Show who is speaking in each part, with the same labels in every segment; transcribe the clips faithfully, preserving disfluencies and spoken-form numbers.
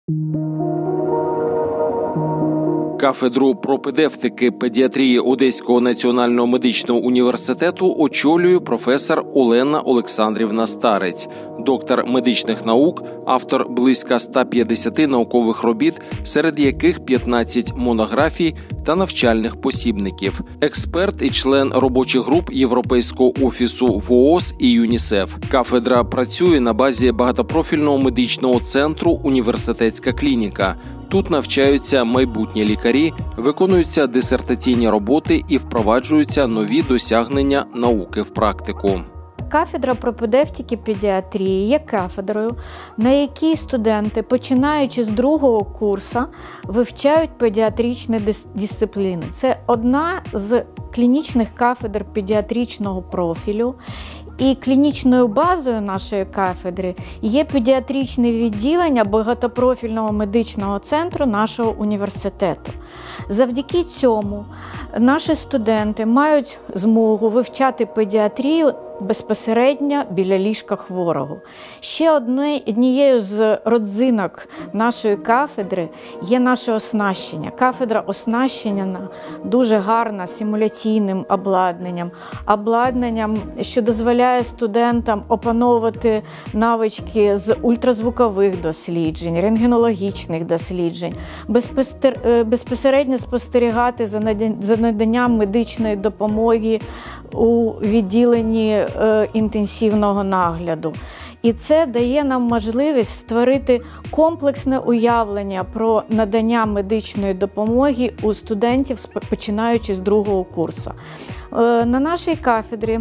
Speaker 1: Кафедру пропедевтики педіатрії Одеського національного медичного університету очолює професор Олена Олександрівна Старець, доктор медичних наук, автор близько ста п'ятдесяти наукових робіт, серед яких п'ятнадцять монографій та навчальних посібників, експерт і член робочих груп Європейського офісу ВООЗ і ЮНІСЕФ. Кафедра працює на базі багатопрофільного медичного центру «Університетська клініка». Тут навчаються майбутні лікарі, виконуються дисертаційні роботи і впроваджуються нові досягнення науки в практику.
Speaker 2: Кафедра пропедевтики педіатрії є кафедрою, на якій студенти, починаючи з другого курсу, вивчають педіатричні дисципліни. Це одна з клінічних кафедр педіатричного профілю. І клінічною базою нашої кафедри є педіатричне відділення багатопрофільного медичного центру нашого університету. Завдяки цьому наші студенти мають змогу вивчати педіатрію безпосередньо біля ліжка хворого. Ще однією з родзинок нашої кафедри є наше оснащення. Кафедра оснащена дуже гарно симуляційним обладнанням, обладнанням, що дозволяє студентам опановувати навички з ультразвукових досліджень, рентгенологічних досліджень, безпосередньо спостерігати за наданням медичної допомоги у відділенні інтенсивного нагляду. І це дає нам можливість створити комплексне уявлення про надання медичної допомоги у студентів, починаючи з другого курсу. На нашій кафедрі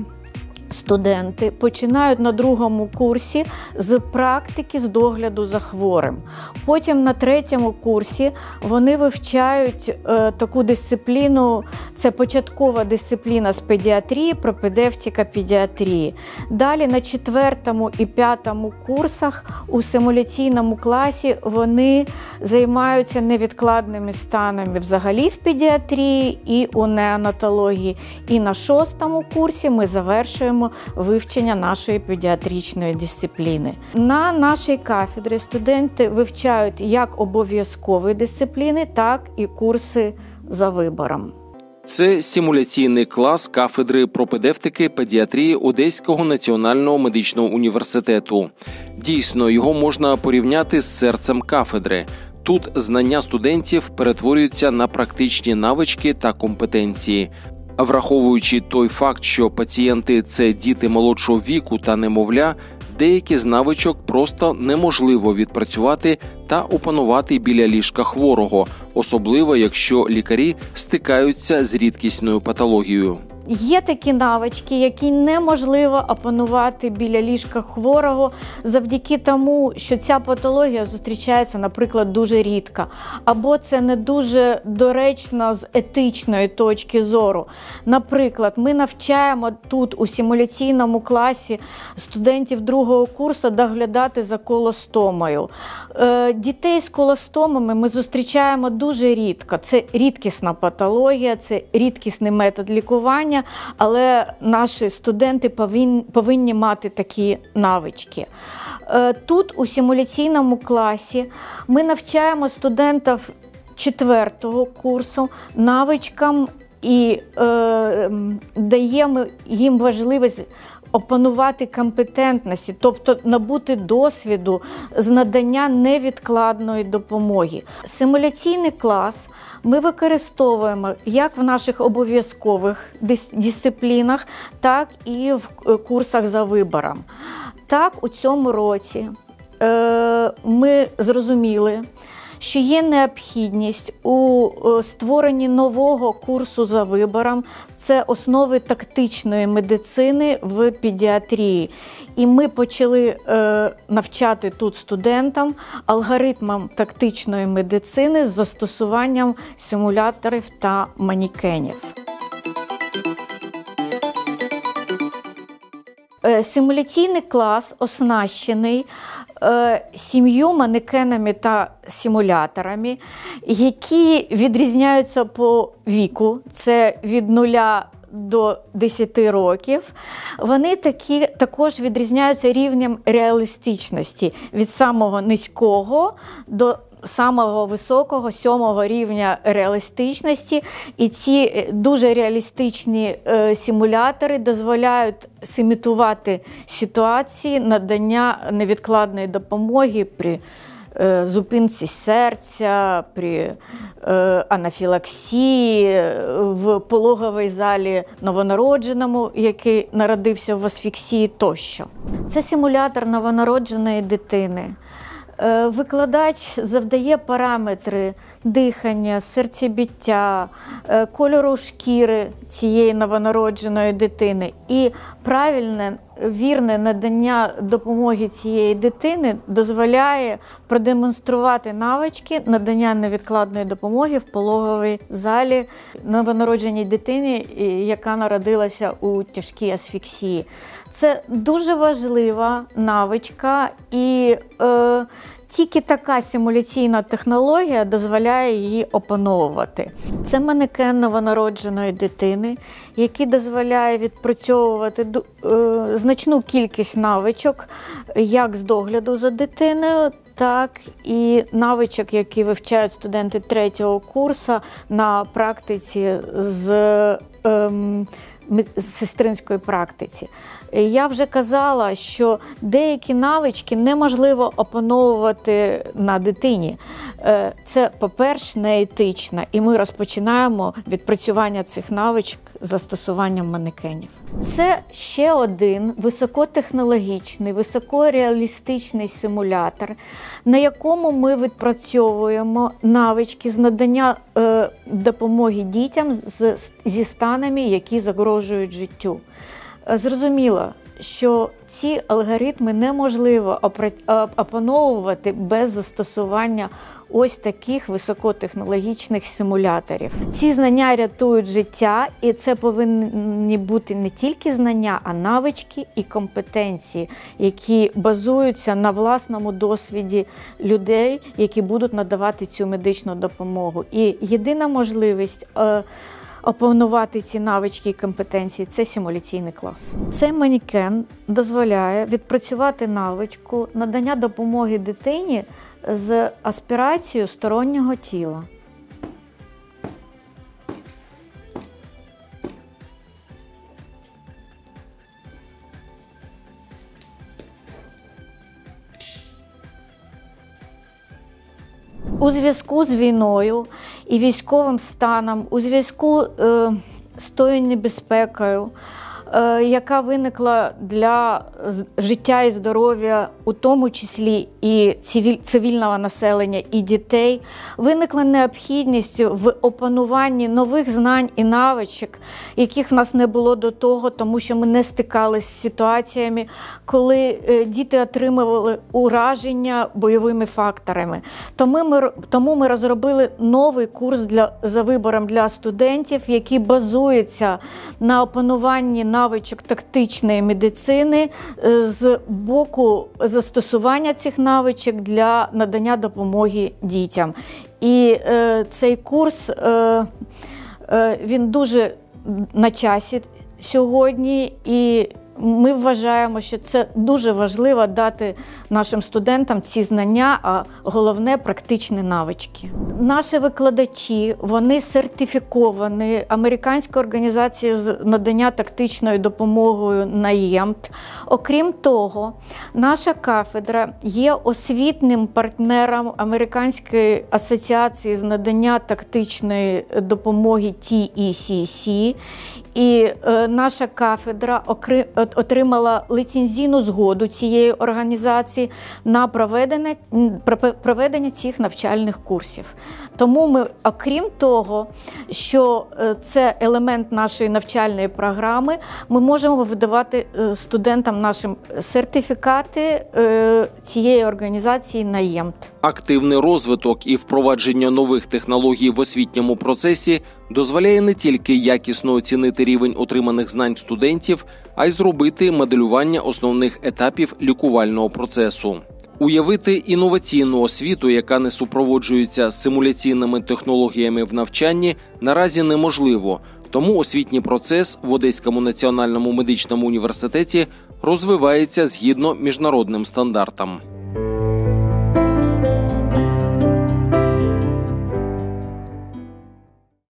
Speaker 2: студенти починають на другому курсі з практики з догляду за хворим. Потім на третьому курсі вони вивчають е, таку дисципліну, це початкова дисципліна з педіатрії, пропедевтика педіатрії. Далі на четвертому і п'ятому курсах у симуляційному класі вони займаються невідкладними станами взагалі в педіатрії і у неонатології. І на шостому курсі ми завершуємо вивчення нашої педіатричної дисципліни. На нашій кафедрі студенти вивчають як обов'язкові дисципліни, так і курси за вибором.
Speaker 1: Це симуляційний клас кафедри пропедевтики педіатрії Одеського національного медичного університету. Дійсно, його можна порівняти з серцем кафедри. Тут знання студентів перетворюються на практичні навички та компетенції. Враховуючи той факт, що пацієнти – це діти молодшого віку та немовля, деякі з навичок просто неможливо відпрацювати та опанувати біля ліжка хворого, особливо якщо лікарі стикаються з рідкісною патологією.
Speaker 2: Є такі навички, які неможливо опанувати біля ліжка хворого завдяки тому, що ця патологія зустрічається, наприклад, дуже рідко. Або це не дуже доречно з етичної точки зору. Наприклад, ми навчаємо тут у симуляційному класі студентів другого курсу доглядати за колостомою. Дітей з колостомами ми зустрічаємо дуже рідко. Це рідкісна патологія, це рідкісний метод лікування. Але наші студенти повинні, повинні мати такі навички. Тут у симуляційному класі ми навчаємо студентів четвертого курсу навичкам і е, даємо їм важливість опанувати компетентності, тобто набути досвіду з надання невідкладної допомоги. Симуляційний клас ми використовуємо як в наших обов'язкових дисциплінах, так і в курсах за вибором. Так, у цьому році е, ми зрозуміли, що є необхідність у створенні нового курсу за вибором. Це основи тактичної медицини в педіатрії. І ми почали е, навчати тут студентам алгоритмам тактичної медицини з застосуванням симуляторів та манікенів. Е, симуляційний клас оснащений сім'ю манекенами та симуляторами, які відрізняються по віку, це від нуля до десяти років. Вони такі, також відрізняються рівнем реалістичності від самого низького до самого високого, сьомого рівня реалістичності. І ці дуже реалістичні е, симулятори дозволяють симулювати ситуації надання невідкладної допомоги при е, зупинці серця, при е, анафілаксії, в пологовій залі новонародженому, який народився в асфіксії тощо. Це симулятор новонародженої дитини. Викладач завдає параметри дихання, серцебиття, кольору шкіри цієї новонародженої дитини. І правильне, вірне надання допомоги цієї дитини дозволяє продемонструвати навички надання невідкладної допомоги в пологовій залі новонародженій дитині, яка народилася у тяжкій асфіксії. Це дуже важлива навичка, і е, тільки така симуляційна технологія дозволяє її опановувати. Це манекен новонародженої дитини, який дозволяє відпрацьовувати е, значну кількість навичок як з догляду за дитиною, так і навичок, які вивчають студенти третього курсу на практиці з ем, сестринської практиці. Я вже казала, що деякі навички неможливо опановувати на дитині. Це, по-перше, неетично, і ми розпочинаємо відпрацювання цих навичок з застосуванням манекенів. Це ще один високотехнологічний, високореалістичний симулятор, на якому ми відпрацьовуємо навички з надання е, допомоги дітям з, зі станами, які загрожують життю. Зрозуміло, що ці алгоритми неможливо опановувати без застосування ось таких високотехнологічних симуляторів. Ці знання рятують життя, і це повинні бути не тільки знання, а навички і компетенції, які базуються на власному досвіді людей, які будуть надавати цю медичну допомогу. І єдина можливість е, опанувати ці навички і компетенції – це симуляційний клас. Цей манекен дозволяє відпрацювати навичку надання допомоги дитині з аспірацією стороннього тіла. У зв'язку з війною і військовим станом, у зв'язку е, з тою небезпекою, е, яка виникла для життя і здоров'я, у тому числі і цивіль, цивільного населення, і дітей, виникла необхідність в опануванні нових знань і навичок, яких в нас не було до того, тому що ми не стикалися з ситуаціями, коли е, діти отримували ураження бойовими факторами. Тому ми, тому ми розробили новий курс для, за вибором для студентів, який базується на опануванні навичок тактичної медицини е, з боку застосування цих навичок для надання допомоги дітям. І е, цей курс, е, е, він дуже на часі сьогодні, і ми вважаємо, що це дуже важливо дати нашим студентам ці знання, а головне – практичні навички. Наші викладачі, вони сертифіковані Американською організацією з надання тактичною допомогою НАЕМТ. Окрім того, наша кафедра є освітнім партнером Американської асоціації з надання тактичної допомоги Ті І Сі Сі. І е, наша кафедра окри, отримала ліцензійну згоду цієї організації на проведення, проведення цих навчальних курсів. Тому ми, окрім того, що це елемент нашої навчальної програми, ми можемо видавати студентам нашим сертифікати цієї організації НАЕМТ.
Speaker 1: Активний розвиток і впровадження нових технологій в освітньому процесі дозволяє не тільки якісно оцінити рівень отриманих знань студентів, а й зробити моделювання основних етапів лікувального процесу. Уявити інноваційну освіту, яка не супроводжується симуляційними технологіями в навчанні, наразі неможливо. Тому освітній процес в Одеському національному медичному університеті розвивається згідно міжнародним стандартам.